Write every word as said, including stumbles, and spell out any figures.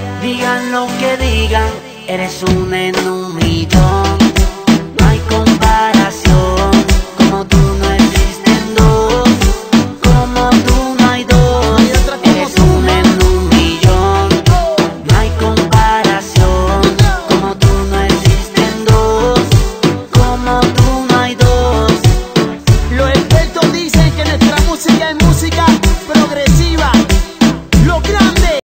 Digan lo que digan, eres un en un millón.